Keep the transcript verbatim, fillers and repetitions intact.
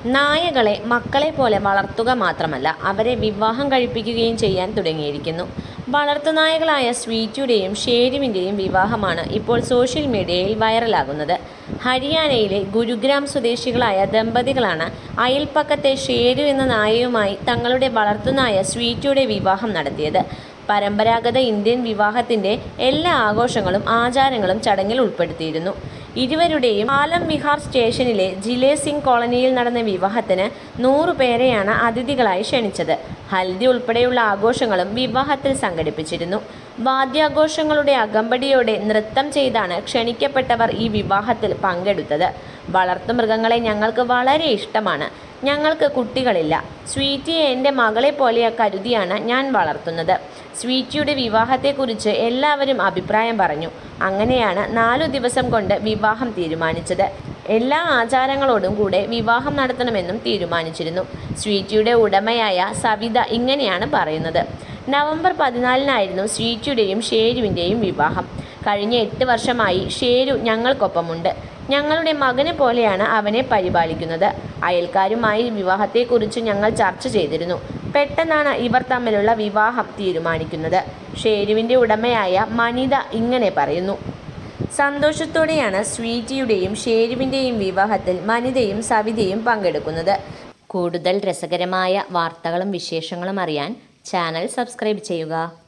നായകളെ മക്കളെ പോലെ വളർത്തുക മാത്രമല്ല അവരെ വിവാഹം കഴിപ്പിക്കുകയും ചെയ്യാൻ തുടങ്ങിയിരിക്കുന്നു. വളർത്തുനായകളായ സ്വീറ്റിയുടെയും ഷേരുവിൻ്റെയും വിവാഹമാണ് ഇപ്പോൾ സോഷ്യൽ മീഡിയയിൽ വൈറലാകുന്നത്. ഹരിയാനയിലെ ഗുരുഗ്രാം സ്വദേശികളായ ദമ്പതികളാണ് അയൽപക്കത്തെ ഷേരു എന്ന നായയുമായി തങ്ങളുടെ വളർത്തുനായ സ്വീറ്റിയുടെ വിവാഹം നടത്തിയത്. പരമ്പരാഗത ഇന്ത്യൻ വിവാഹത്തിൻ്റെ എല്ലാ ആഘോഷങ്ങളും ആചാരങ്ങളും ചടങ്ങിൽ ഉൾപ്പെടുത്തിയിരുന്നു. ഇരുവരുടെയും ആലം വിഹാർ സ്റ്റേഷനിലെ ജിലേ സിംഗ് കോളനിയിൽ നടന്ന വിവാഹത്തിന് നൂറു പേരെയാണ് അതിഥികളായി ക്ഷണിച്ചത്. ഹൽദി ഉൾപ്പെടെയുള്ള ആഘോഷങ്ങളും വിവാഹത്തിൽ സംഘടിപ്പിച്ചിരുന്നു. വാദ്യാഘോഷങ്ങളുടെ അകമ്പടിയോടെ നൃത്തം ചെയ്താണ് ക്ഷണിക്കപ്പെട്ടവർ ഈ വിവാഹത്തിൽ പങ്കെടുത്തത്. വളർത്തുമൃഗങ്ങളെ ഞങ്ങൾക്ക് വളരെ ഇഷ്ടമാണ്. ഞങ്ങൾക്ക് കുട്ടികളില്ല. സ്വീറ്റിയെ എൻ്റെ മകളെ പോലെ കരുതിയാണ് ഞാൻ വളർത്തുന്നത്. സ്വീറ്റിയുടെ വിവാഹത്തെക്കുറിച്ച് എല്ലാവരും അഭിപ്രായം പറഞ്ഞു. അങ്ങനെയാണ് നാലു ദിവസം കൊണ്ട് വിവാഹം തീരുമാനിച്ചത്. എല്ലാ ആചാരങ്ങളോടും കൂടെ വിവാഹം നടത്തണമെന്നും തീരുമാനിച്ചിരുന്നു. സ്വീറ്റിയുടെ ഉടമയായ സവിത ഇങ്ങനെയാണ് പറയുന്നത്. നവംബർ പതിനാലിനായിരുന്നു സ്വീറ്റിയുടെയും ഷേരുവിൻ്റെയും വിവാഹം. കഴിഞ്ഞ എട്ട് വർഷമായി ഷേരു ഞങ്ങൾക്കൊപ്പമുണ്ട്. ഞങ്ങളുടെ മകനെ പോലെയാണ് അവനെ പരിപാലിക്കുന്നത്. അയൽക്കാരുമായി വിവാഹത്തെക്കുറിച്ച് ഞങ്ങൾ ചർച്ച ചെയ്തിരുന്നു. പെട്ടെന്നാണ് ഇവർ തമ്മിലുള്ള വിവാഹം തീരുമാനിക്കുന്നത്. ഷേരുവിൻ്റെ ഉടമയായ മനിത ഇങ്ങനെ പറയുന്നു. സന്തോഷത്തോടെയാണ് സ്വീറ്റിയുടെയും ഷേരുവിൻ്റെയും വിവാഹത്തിൽ മനിതയും സവിതയും പങ്കെടുക്കുന്നത്. കൂടുതൽ രസകരമായ വാർത്തകളും വിശേഷങ്ങളും അറിയാൻ ചാനൽ സബ്സ്ക്രൈബ് ചെയ്യുക.